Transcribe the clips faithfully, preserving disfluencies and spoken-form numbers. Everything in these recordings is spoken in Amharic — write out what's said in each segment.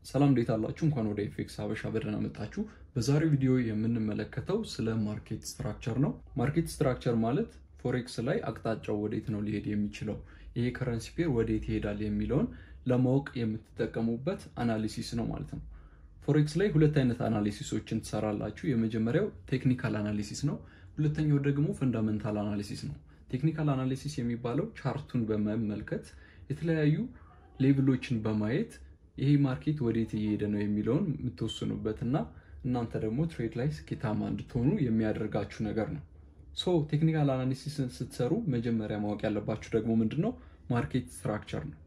ሰላም እንዴት አላችሁ እንኳን ወደ ኤፍኤክስ ሀበሻ በደህና መጣችሁ። በዛሬው ቪዲዮ የምንመለከተው ስለ ማርኬት ስትራክቸር ነው። ማርኬት ስትራክቸር ማለት ፎሬክስ ላይ አቅጣጫው ወዴት ነው ሊሄድ የሚችለው፣ ይሄ ከረንሲ ፔር ወዴት ይሄዳል የሚለውን ለማወቅ የምትጠቀሙበት አናሊሲስ ነው ማለት ነው። ፎሬክስ ላይ ሁለት አይነት አናሊሲሶችን ትሰራላችሁ። የመጀመሪያው ቴክኒካል አናሊሲስ ነው፣ ሁለተኛው ደግሞ ፈንዳሜንታል አናሊሲስ ነው። ቴክኒካል አናሊሲስ የሚባለው ቻርቱን በመመልከት የተለያዩ ሌቭሎችን በማየት ይሄ ማርኬት ወዴት እየሄደ ነው የሚለውን የምትወስኑበትና እናንተ ደግሞ ትሬድ ላይ ስኬታማ እንድትሆኑ የሚያደርጋችሁ ነገር ነው። ሶ ቴክኒካል አናሊሲስን ስትሰሩ መጀመሪያ ማወቅ ያለባችሁ ደግሞ ምንድነው ማርኬት ስትራክቸር ነው።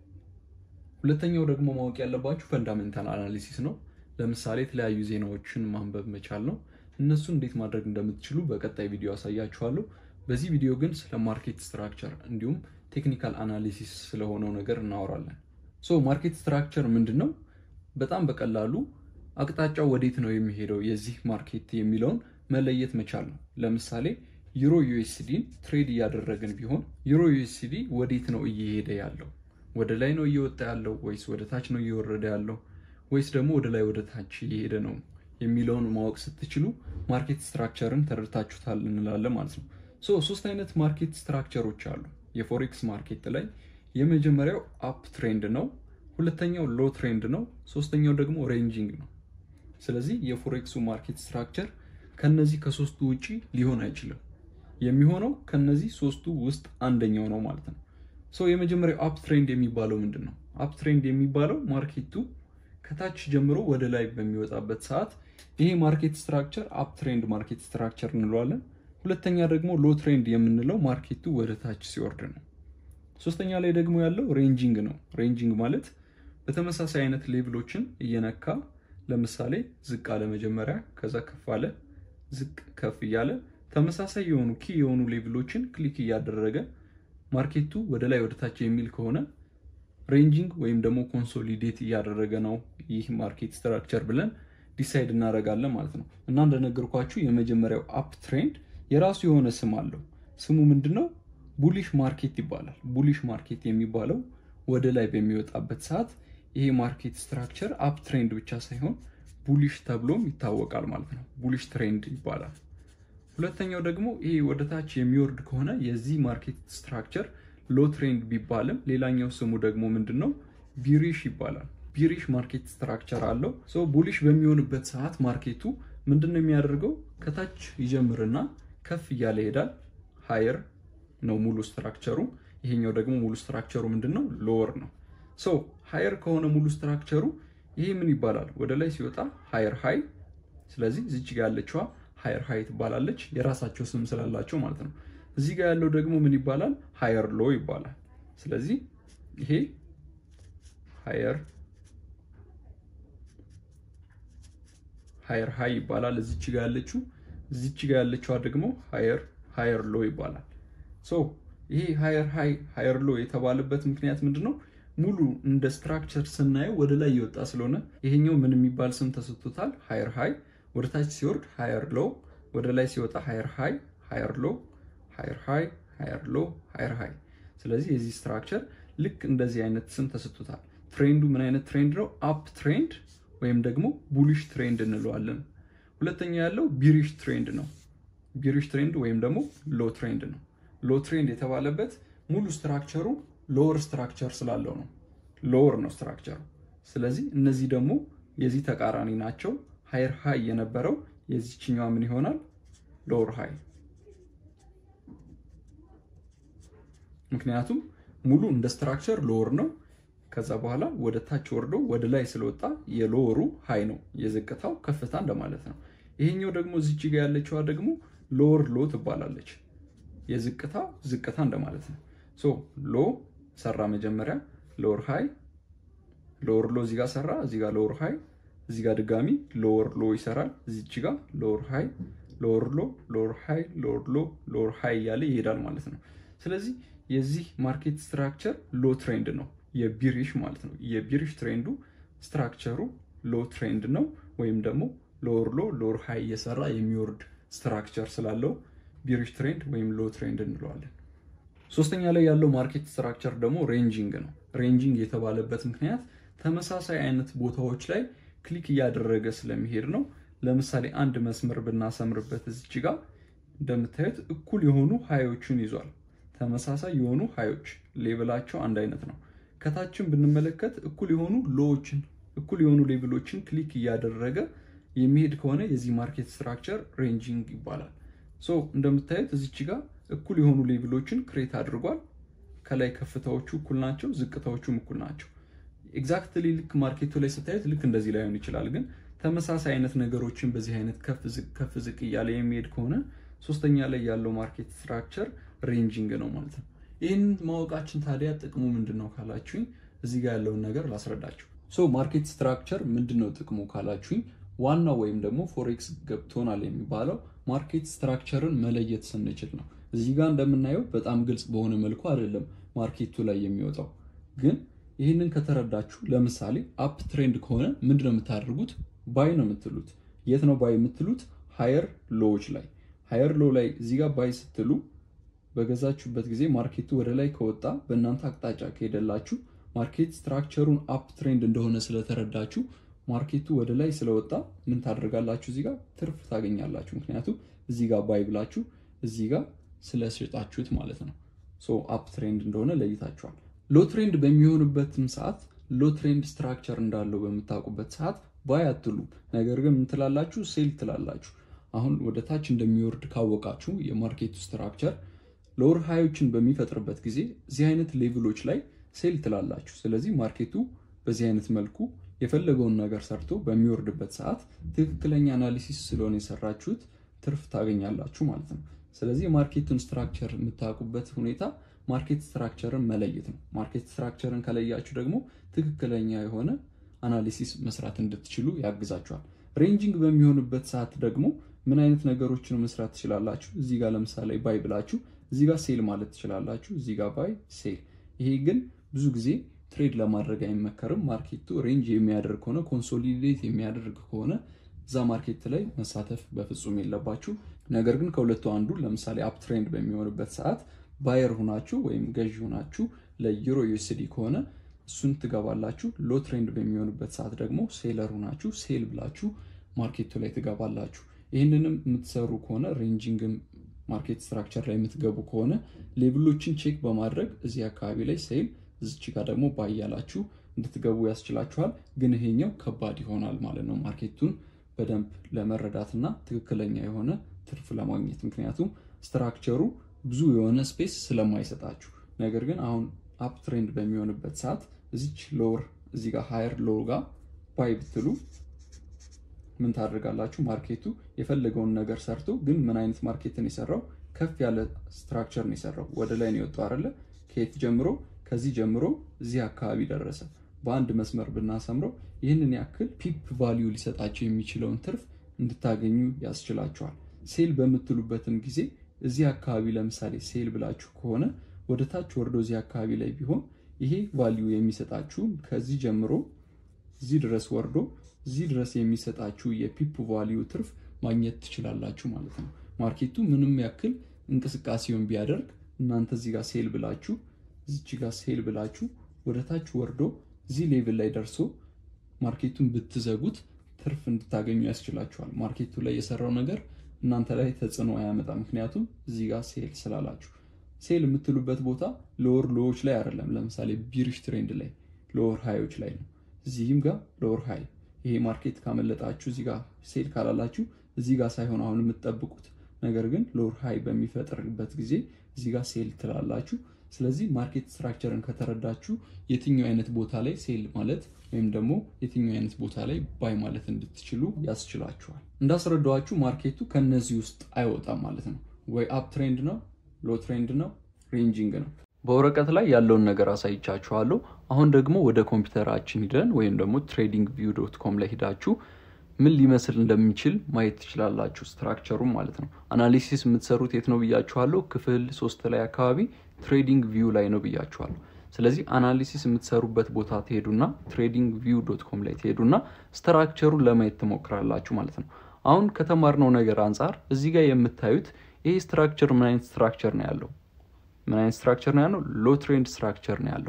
ሁለተኛው ደግሞ ማወቅ ያለባችሁ ፈንዳሜንታል አናሊሲስ ነው። ለምሳሌ የተለያዩ ዜናዎችን ማንበብ መቻል ነው። እነሱ እንዴት ማድረግ እንደምትችሉ በቀጣይ ቪዲዮ አሳያችኋለሁ። በዚህ ቪዲዮ ግን ስለ ማርኬት ስትራክቸር እንዲሁም ቴክኒካል አናሊሲስ ስለሆነው ነገር እናወራለን። ሶ ማርኬት ስትራክቸር ምንድነው? በጣም በቀላሉ አቅጣጫው ወዴት ነው የሚሄደው የዚህ ማርኬት የሚለውን መለየት መቻል ነው። ለምሳሌ ዩሮ ዩኤስዲን ትሬድ ያደረግን ቢሆን ዩሮ ዩኤስዲ ወዴት ነው እየሄደ ያለው? ወደ ላይ ነው እየወጣ ያለው ወይስ ወደ ታች ነው እየወረደ ያለው ወይስ ደግሞ ወደ ላይ ወደ ታች እየሄደ ነው የሚለውን ማወቅ ስትችሉ ማርኬት ስትራክቸርን ተረድታችሁታል እንላለን ማለት ነው። ሶ ሶስት አይነት ማርኬት ስትራክቸሮች አሉ የፎሬክስ ማርኬት ላይ። የመጀመሪያው አፕ ትሬንድ ነው፣ ሁለተኛው ሎ ትሬንድ ነው፣ ሶስተኛው ደግሞ ሬንጂንግ ነው። ስለዚህ የፎሬክሱ ማርኬት ስትራክቸር ከነዚህ ከሶስቱ ውጪ ሊሆን አይችልም። የሚሆነው ከነዚህ ሶስቱ ውስጥ አንደኛው ነው ማለት ነው። ሶ የመጀመሪያው አፕ ትሬንድ የሚባለው ምንድነው? አፕ ትሬንድ የሚባለው ማርኬቱ ከታች ጀምሮ ወደ ላይ በሚወጣበት ሰዓት ይሄ ማርኬት ስትራክቸር አፕ ትሬንድ ማርኬት ስትራክቸር እንለዋለን። ሁለተኛ ደግሞ ሎ ትሬንድ የምንለው ማርኬቱ ወደ ታች ሲወርድ ነው። ሶስተኛ ላይ ደግሞ ያለው ሬንጂንግ ነው። ሬንጂንግ ማለት በተመሳሳይ አይነት ሌቭሎችን እየነካ ለምሳሌ ዝቅ አለ መጀመሪያ፣ ከዛ ከፍ አለ፣ ዝቅ ከፍ እያለ ተመሳሳይ የሆኑ ኪ የሆኑ ሌቭሎችን ክሊክ እያደረገ ማርኬቱ ወደ ላይ ወደ ታች የሚል ከሆነ ሬንጂንግ ወይም ደግሞ ኮንሶሊዴት እያደረገ ነው ይህ ማርኬት ስትራክቸር ብለን ዲሳይድ እናደርጋለን ማለት ነው። እና እንደነገርኳችሁ የመጀመሪያው አፕ ትሬንድ የራሱ የሆነ ስም አለው። ስሙ ምንድነው? ቡሊሽ ማርኬት ይባላል። ቡሊሽ ማርኬት የሚባለው ወደ ላይ በሚወጣበት ሰዓት ይሄ ማርኬት ስትራክቸር አፕ ትሬንድ ብቻ ሳይሆን ቡሊሽ ተብሎም ይታወቃል ማለት ነው። ቡሊሽ ትሬንድ ይባላል። ሁለተኛው ደግሞ ይሄ ወደ ታች የሚወርድ ከሆነ የዚህ ማርኬት ስትራክቸር ሎ ትሬንድ ቢባልም ሌላኛው ስሙ ደግሞ ምንድነው? ቢሪሽ ይባላል። ቢሪሽ ማርኬት ስትራክቸር አለው። ሶ ቡሊሽ በሚሆንበት ሰዓት ማርኬቱ ምንድነው የሚያደርገው? ከታች ይጀምርና ከፍ እያለ ይሄዳል። ሃየር ነው ሙሉ ስትራክቸሩ። ይሄኛው ደግሞ ሙሉ ስትራክቸሩ ምንድነው? ሎወር ነው። ሶ ሃየር ከሆነ ሙሉ ስትራክቸሩ ይሄ ምን ይባላል? ወደ ላይ ሲወጣ ሃየር ሃይ። ስለዚህ እዚች ጋር ያለችዋ ሃየር ሃይ ትባላለች፣ የራሳቸው ስም ስላላቸው ማለት ነው። እዚህ ጋር ያለው ደግሞ ምን ይባላል? ሃየር ሎ ይባላል። ስለዚህ ይሄ ሃየር ሃየር ሃይ ይባላል እዚች ጋር ያለችው። እዚች ጋር ያለችዋ ደግሞ ሃየር ሃየር ሎ ይባላል። ሶ ይሄ ሃየር ሃይ ሃየር ሎ የተባለበት ምክንያት ምንድነው? ሙሉ እንደ ስትራክቸር ስናየው ወደ ላይ ይወጣ ስለሆነ ይሄኛው ምን የሚባል ስም ተሰጥቶታል? ሃየር ሃይ። ወደ ታች ሲወርድ ሃየር ሎ፣ ወደ ላይ ሲወጣ ሃየር ሃይ ሃየር ሎ፣ ሃየር ሃይ ሃየር ሎ ሃየር ሃይ። ስለዚህ የዚህ ስትራክቸር ልክ እንደዚህ አይነት ስም ተሰጥቶታል። ትሬንዱ ምን አይነት ትሬንድ ነው? አፕ ትሬንድ ወይም ደግሞ ቡሊሽ ትሬንድ እንለዋለን። ሁለተኛ ያለው ቢሪሽ ትሬንድ ነው። ቢሪሽ ትሬንድ ወይም ደግሞ ሎ ትሬንድ ነው። ሎ ትሬንድ የተባለበት ሙሉ ስትራክቸሩ ሎወር ስትራክቸር ስላለው ነው። ሎወር ነው ስትራክቸሩ። ስለዚህ እነዚህ ደግሞ የዚህ ተቃራኒ ናቸው። ሃየር ሃይ የነበረው የዚህኛው ምን ይሆናል? ሎወር ሃይ። ምክንያቱም ሙሉ እንደ ስትራክቸር ሎወር ነው። ከዛ በኋላ ወደ ታች ወርዶ ወደ ላይ ስለወጣ የሎወሩ ሃይ ነው፣ የዝቅታው ከፍታ እንደማለት ነው። ይሄኛው ደግሞ እዚች ጋር ያለችዋ ደግሞ ሎወር ሎ ትባላለች፣ የዝቅታው ዝቅታ እንደማለት ነው። ሶ ሎ ሰራ መጀመሪያ፣ ሎወር ሃይ፣ ሎወር ሎ እዚህ ጋር ሰራ፣ እዚህ ጋር ሎወር ሃይ፣ እዚህ ጋር ድጋሚ ሎወር ሎ ይሰራል፣ እዚች ጋር ሎወር ሃይ፣ ሎወር ሎ፣ ሎወር ሃይ፣ ሎወር ሎ፣ ሎወር ሃይ እያለ ይሄዳል ማለት ነው። ስለዚህ የዚህ ማርኬት ስትራክቸር ሎ ትሬንድ ነው፣ የቢሪሽ ማለት ነው። የቢሪሽ ትሬንዱ ስትራክቸሩ ሎ ትሬንድ ነው ወይም ደግሞ ሎወር ሎ ሎወር ሃይ እየሰራ የሚወርድ ስትራክቸር ስላለው ቢሪሽ ትሬንድ ወይም ሎ ትሬንድ እንለዋለን። ሶስተኛ ላይ ያለው ማርኬት ስትራክቸር ደግሞ ሬንጂንግ ነው። ሬንጂንግ የተባለበት ምክንያት ተመሳሳይ አይነት ቦታዎች ላይ ክሊክ ያደረገ ስለሚሄድ ነው ለምሳሌ አንድ መስመር ብናሰምርበት እዚህ ጋር እንደምታዩት እኩል የሆኑ ሃዮችን ይዟል ተመሳሳይ የሆኑ ሃዮች ሌቭላቸው አንድ አይነት ነው ከታችን ብንመለከት እኩል የሆኑ ሎዎችን እኩል የሆኑ ሌቭሎችን ክሊክ ያደረገ የሚሄድ ከሆነ የዚህ ማርኬት ስትራክቸር ሬንጂንግ ይባላል ሶ እንደምታዩት እዚህ ጋር እኩል የሆኑ ሌቭሎችን ክሬት አድርጓል ከላይ ከፍታዎቹ እኩል ናቸው ዝቅታዎቹም እኩል ናቸው ኤግዛክትሊ ልክ ማርኬቱ ላይ ስታዩት ልክ እንደዚህ ላይሆን ይችላል ግን ተመሳሳይ አይነት ነገሮችን በዚህ አይነት ከፍ ዝቅ ከፍ ዝቅ ያለ የሚሄድ ከሆነ ሶስተኛ ላይ ያለው ማርኬት ስትራክቸር ሬንጂንግ ነው ማለት ነው ይሄን ማወቃችን ታዲያ ጥቅሙ ምንድነው ካላችሁኝ እዚህ ጋር ያለው ነገር ላስረዳችሁ ሶ ማርኬት ስትራክቸር ምንድነው ጥቅሙ ካላችሁኝ ዋናው ወይም ደግሞ ፎሬክስ ገብቶናል የሚባለው ማርኬት ስትራክቸርን መለየት ስንችል ነው እዚህ ጋር እንደምናየው በጣም ግልጽ በሆነ መልኩ አይደለም ማርኬቱ ላይ የሚወጣው ግን ይሄንን ከተረዳችሁ ለምሳሌ አፕ ትሬንድ ከሆነ ምንድነው የምታደርጉት ባይ ነው የምትሉት የት ነው ባይ የምትሉት ሃየር ሎዎች ላይ ሃየር ሎ ላይ እዚህ ጋር ባይ ስትሉ በገዛችሁበት ጊዜ ማርኬቱ ወደ ላይ ከወጣ በእናንተ አቅጣጫ ከሄደላችሁ ማርኬት ስትራክቸሩን አፕ ትሬንድ እንደሆነ ስለተረዳችሁ ማርኬቱ ወደ ላይ ስለወጣ ምን ታደርጋላችሁ እዚህ ጋር ትርፍ ታገኛላችሁ ምክንያቱም እዚህ ጋር ባይ ብላችሁ እዚህ ጋር ስለሸጣችሁት ማለት ነው ሶ አፕ ትሬንድ እንደሆነ ለይታችኋል ሎ ትሬንድ በሚሆንበትም ሰዓት ሎ ትሬንድ ስትራክቸር እንዳለው በመታወቁበት ሰዓት ባይ አትሉ ነገር ግን ምን ትላላችሁ ሴል ትላላችሁ አሁን ወደ ታች እንደሚወርድ ካወቃችሁ የማርኬቱ ስትራክቸር ሎወር ሃዮችን በሚፈጥርበት ጊዜ እዚህ አይነት ሌቭሎች ላይ ሴል ትላላችሁ ስለዚህ ማርኬቱ በዚህ አይነት መልኩ የፈለገውን ነገር ሰርቶ በሚወርድበት ሰዓት ትክክለኛ አናሊሲስ ስለሆነ የሰራችሁት ትርፍ ታገኛላችሁ ማለት ነው ስለዚህ ማርኬቱን ስትራክቸር የምታውቁበት ሁኔታ ማርኬት ስትራክቸርን መለየት ነው ማርኬት ስትራክቸርን ከለያችሁ ደግሞ ትክክለኛ የሆነ አናሊሲስ መስራት እንድትችሉ ያግዛችኋል ሬንጂንግ በሚሆንበት ሰዓት ደግሞ ምን አይነት ነገሮችን መስራት ትችላላችሁ እዚህ ጋር ለምሳሌ ባይ ብላችሁ እዚህ ጋር ሴል ማለት ትችላላችሁ እዚህ ጋር ባይ ሴል ይሄ ግን ብዙ ጊዜ ትሬድ ለማድረግ አይመከርም ማርኬቱ ሬንጅ የሚያደርግ ከሆነ ኮንሶሊዴት የሚያደርግ ከሆነ ዛ ማርኬት ላይ መሳተፍ በፍጹም የለባችሁ ነገር ግን ከሁለቱ አንዱ ለምሳሌ አፕ ትሬንድ በሚሆንበት ሰዓት ባየር ሆናችሁ ወይም ገዢ ሆናችሁ ለዩሮ ዩኤስዲ ከሆነ እሱን ትገባላችሁ ሎ ትሬንድ በሚሆንበት ሰዓት ደግሞ ሴለር ሆናችሁ ሴል ብላችሁ ማርኬቱ ላይ ትገባላችሁ ይሄንንም የምትሰሩ ከሆነ ሬንጂንግ ማርኬት ስትራክቸር ላይ የምትገቡ ከሆነ ሌቭሎችን ቼክ በማድረግ እዚህ አካባቢ ላይ ሴል እዚህ ጋር ደግሞ ባይ ያላችሁ እንድትገቡ ያስችላችኋል ግን ይሄኛው ከባድ ይሆናል ማለት ነው ማርኬቱን በደንብ ለመረዳትና ትክክለኛ የሆነ ትርፍ ለማግኘት ምክንያቱም ስትራክቸሩ ብዙ የሆነ ስፔስ ስለማይሰጣችሁ ነገር ግን አሁን አፕ ትሬንድ በሚሆንበት ሰዓት እዚች ሎወር እዚህ ጋር ሃየር ሎ ጋር ባይ ብትሉ ምን ታደርጋላችሁ ማርኬቱ የፈለገውን ነገር ሰርቶ ግን ምን አይነት ማርኬትን ይሰራው ከፍ ያለ ስትራክቸር ነው ይሰራው ወደ ላይ ነው የወጣው አይደለ ከየት ጀምሮ ከዚህ ጀምሮ እዚህ አካባቢ ደረሰ በአንድ መስመር ብናሰምረው ይህንን ያክል ፒፕ ቫልዩ ሊሰጣቸው የሚችለውን ትርፍ እንድታገኙ ያስችላችኋል ሴል በምትሉበትም ጊዜ እዚህ አካባቢ ለምሳሌ ሴል ብላችሁ ከሆነ ወደ ታች ወርዶ እዚህ አካባቢ ላይ ቢሆን ይሄ ቫልዩ የሚሰጣችሁ ከዚህ ጀምሮ እዚህ ድረስ ወርዶ እዚህ ድረስ የሚሰጣችሁ የፒፕ ቫልዩ ትርፍ ማግኘት ትችላላችሁ ማለት ነው ማርኬቱ ምንም ያክል እንቅስቃሴውን ቢያደርግ እናንተ እዚህ ጋር ሴል ብላችሁ እዚህ ጋር ሴል ብላችሁ ወደ ታች ወርዶ እዚህ ሌቭል ላይ ደርሶ ማርኬቱን ብትዘጉት ትርፍ እንድታገኙ ያስችላችኋል ማርኬቱ ላይ የሰራው ነገር እናንተ ላይ ተጽዕኖ አያመጣም ምክንያቱም እዚህ ጋር ሴል ስላላችሁ ሴል የምትሉበት ቦታ ሎወር ሎዎች ላይ አይደለም ለምሳሌ ቢሪሽ ትሬንድ ላይ ሎወር ሃዮች ላይ ነው እዚህም ጋር ሎወር ሃይ ይሄ ማርኬት ካመለጣችሁ እዚህ ጋር ሴል ካላላችሁ እዚህ ጋር ሳይሆን አሁን የምትጠብቁት ነገር ግን ሎወር ሃይ በሚፈጠርበት ጊዜ እዚህ ጋር ሴል ትላላችሁ ስለዚህ ማርኬት ስትራክቸርን ከተረዳችሁ የትኛው አይነት ቦታ ላይ ሴል ማለት ወይም ደግሞ የትኛው አይነት ቦታ ላይ ባይ ማለት እንድትችሉ ያስችላችኋል እንዳስረዳዋችሁ ማርኬቱ ከነዚህ ውስጥ አይወጣም ማለት ነው ወይ አፕ ትሬንድ ነው ሎ ትሬንድ ነው ሬንጂንግ ነው በወረቀት ላይ ያለውን ነገር አሳይቻችኋለሁ አሁን ደግሞ ወደ ኮምፒውተራችን ሄደን ወይም ደግሞ ትሬዲንግ ቪው ዶት ኮም ላይ ሄዳችሁ ምን ሊመስል እንደሚችል ማየት ትችላላችሁ ስትራክቸሩ ማለት ነው አናሊሲስ የምትሰሩት የት ነው ብያችኋለሁ ክፍል ሶስት ላይ አካባቢ ትሬዲንግ ቪው ላይ ነው ብያችኋለሁ ስለዚህ አናሊሲስ የምትሰሩበት ቦታ ትሄዱና ትሬዲንግ ቪው ዶት ኮም ላይ ትሄዱና ስትራክቸሩን ለማየት ትሞክራላችሁ ማለት ነው አሁን ከተማርነው ነገር አንፃር እዚህ ጋር የምታዩት ይሄ ስትራክቸር ምን አይነት ስትራክቸር ነው ያለው ምን አይነት ስትራክቸር ነው ያለው ሎ ትሬንድ ስትራክቸር ነው ያለው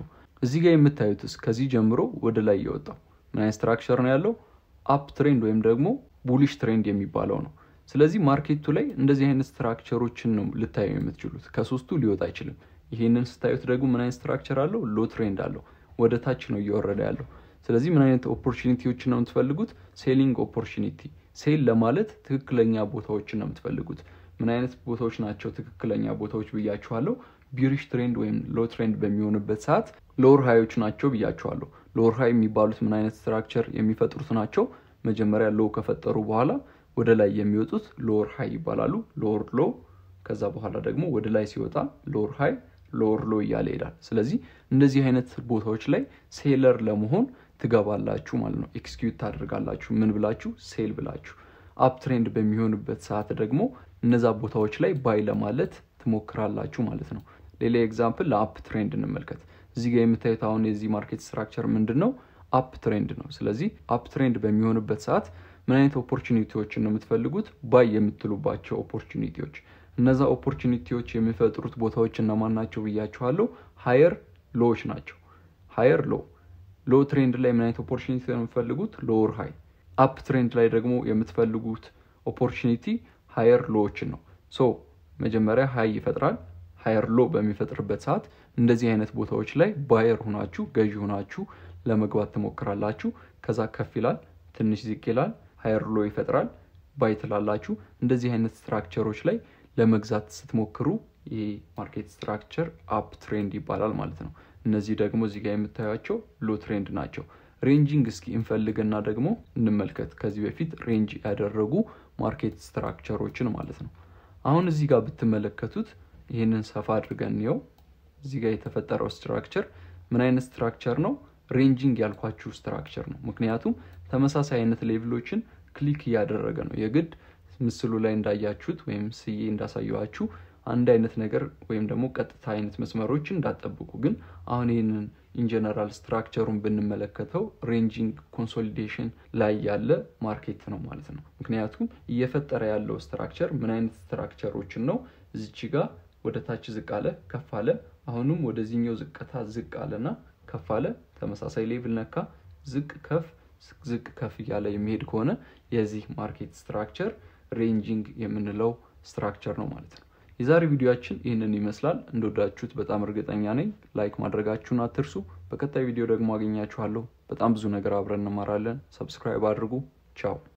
እዚህ ጋር የምታዩትስ ከዚህ ጀምሮ ወደ ላይ ያወጣው ምን አይነት ስትራክቸር ነው ያለው? አፕ ትሬንድ ወይም ደግሞ ቡሊሽ ትሬንድ የሚባለው ነው። ስለዚህ ማርኬቱ ላይ እንደዚህ አይነት ስትራክቸሮችን ነው ልታዩ የምትችሉት። ከሶስቱ ሊወጣ አይችልም። ይሄንን ስታዩት ደግሞ ምን አይነት ስትራክቸር አለው? ሎ ትሬንድ አለው። ወደ ታች ነው እየወረደ ያለው። ስለዚህ ምን አይነት ኦፖርቹኒቲዎችን ነው የምትፈልጉት? ሴሊንግ ኦፖርቹኒቲ። ሴል ለማለት ትክክለኛ ቦታዎችን ነው የምትፈልጉት። ምን አይነት ቦታዎች ናቸው ትክክለኛ ቦታዎች ብያችኋለሁ? ቢሪሽ ትሬንድ ወይም ሎ ትሬንድ በሚሆንበት ሰዓት ሎወር ሃዮች ናቸው ብያችኋለሁ። ሎወር ሃይ የሚባሉት ምን አይነት ስትራክቸር የሚፈጥሩት ናቸው? መጀመሪያ ሎ ከፈጠሩ በኋላ ወደ ላይ የሚወጡት ሎወር ሃይ ይባላሉ። ሎወር ሎ፣ ከዛ በኋላ ደግሞ ወደ ላይ ሲወጣ ሎወር ሃይ ሎወር ሎ እያለ ይሄዳል። ስለዚህ እንደዚህ አይነት ቦታዎች ላይ ሴለር ለመሆን ትገባላችሁ ማለት ነው። ኤክስኪዩት ታደርጋላችሁ ምን ብላችሁ? ሴል ብላችሁ። አፕ ትሬንድ በሚሆንበት ሰዓት ደግሞ እነዛ ቦታዎች ላይ ባይ ለማለት ትሞክራላችሁ ማለት ነው። ሌላ ኤግዛምፕል ለአፕ ትሬንድ እንመልከት። እዚህ ጋር የምታዩት አሁን የዚህ ማርኬት ስትራክቸር ምንድነው? አፕ ትሬንድ ነው። ስለዚህ አፕ ትሬንድ በሚሆንበት ሰዓት ምን አይነት ኦፖርቹኒቲዎችን ነው የምትፈልጉት? ባይ የምትሉባቸው ኦፖርቹኒቲዎች። እነዛ ኦፖርቹኒቲዎች የሚፈጥሩት ቦታዎች እነማን ናቸው ብያችኋለሁ? ሃየር ሎዎች ናቸው። ሃየር ሎ ሎ ትሬንድ ላይ ምን አይነት ኦፖርቹኒቲ ነው የምትፈልጉት? ሎወር ሃይ። አፕ ትሬንድ ላይ ደግሞ የምትፈልጉት ኦፖርቹኒቲ ሃየር ሎዎችን ነው። ሶ መጀመሪያ ሃይ ይፈጥራል። ሃየር ሎ በሚፈጥርበት ሰዓት እንደዚህ አይነት ቦታዎች ላይ ባየር ሆናችሁ ገዢ ሆናችሁ ለመግባት ትሞክራላችሁ። ከዛ ከፍ ይላል፣ ትንሽ ዝቅ ይላል፣ ሃየር ሎ ይፈጥራል፣ ባይ ትላላችሁ። እንደዚህ አይነት ስትራክቸሮች ላይ ለመግዛት ስትሞክሩ ይሄ ማርኬት ስትራክቸር አፕ ትሬንድ ይባላል ማለት ነው። እነዚህ ደግሞ እዚህ ጋር የምታዩቸው ሎ ትሬንድ ናቸው። ሬንጂንግ እስኪ እንፈልግና ደግሞ እንመልከት። ከዚህ በፊት ሬንጅ ያደረጉ ማርኬት ስትራክቸሮችን ማለት ነው። አሁን እዚህ ጋር ብትመለከቱት ይሄንን ሰፋ አድርገን ነው እዚህ ጋር የተፈጠረው ስትራክቸር ምን አይነት ስትራክቸር ነው? ሬንጂንግ ያልኳችሁ ስትራክቸር ነው። ምክንያቱም ተመሳሳይ አይነት ሌቭሎችን ክሊክ ያደረገ ነው። የግድ ምስሉ ላይ እንዳያችሁት ወይም ስዬ እንዳሳየዋችሁ አንድ አይነት ነገር ወይም ደግሞ ቀጥታ አይነት መስመሮችን እንዳጠብቁ። ግን አሁን ይሄንን ኢን ጀነራል ስትራክቸሩን ብንመለከተው ሬንጂንግ ኮንሶሊዴሽን ላይ ያለ ማርኬት ነው ማለት ነው። ምክንያቱም እየፈጠረ ያለው ስትራክቸር ምን አይነት ስትራክቸሮችን ነው? እዚች ጋር ወደ ታች ዝቅ አለ፣ ከፍ አለ፣ አሁንም ወደዚህኛው ዝቅታ ዝቅ አለና ከፍ አለ፣ ተመሳሳይ ሌቭል ነካ፣ ዝቅ ከፍ ዝቅ ከፍ ያለ የሚሄድ ከሆነ የዚህ ማርኬት ስትራክቸር ሬንጂንግ የምንለው ስትራክቸር ነው ማለት ነው። የዛሬ ቪዲዮአችን ይሄንን ይመስላል። እንደወዳችሁት በጣም እርግጠኛ ነኝ። ላይክ ማድረጋችሁን አትርሱ። በቀጣይ ቪዲዮ ደግሞ አገኛችኋለሁ። በጣም ብዙ ነገር አብረን እንማራለን። ሰብስክራይብ አድርጉ። ቻው።